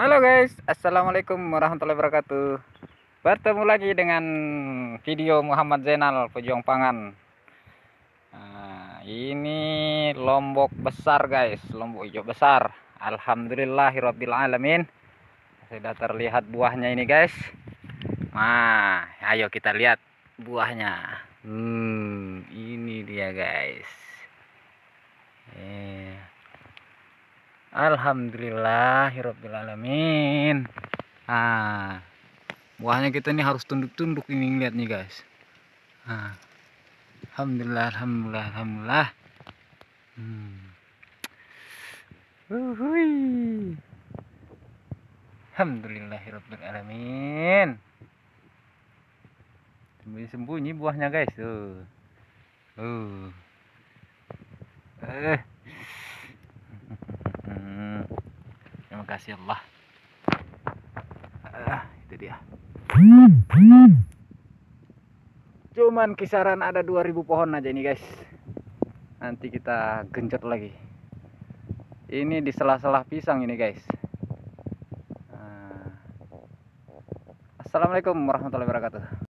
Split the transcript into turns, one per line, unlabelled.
Halo guys, assalamualaikum warahmatullahi wabarakatuh. Bertemu lagi dengan video Muhammad Zainal Pejuang Pangan. Nah, ini lombok besar guys, lombok hijau besar. Alhamdulillahirabbil alamin. Sudah terlihat buahnya ini guys. Nah, ayo kita lihat buahnya. Ini dia guys. Alhamdulillahirabbil alamin. Ah, buahnya kita ini harus tunduk-tunduk ini lihat nih guys. Nah, alhamdulillah, alhamdulillah, alhamdulillah. Uhuy. Alhamdulillahirabbil alamin. Sembunyi-sembunyi buahnya guys tuh. Terima kasih Allah. Itu dia. Cuman kisaran ada 2000 pohon aja ini guys. Nanti kita genjot lagi. Ini di sela-sela pisang ini guys. Assalamualaikum warahmatullahi wabarakatuh.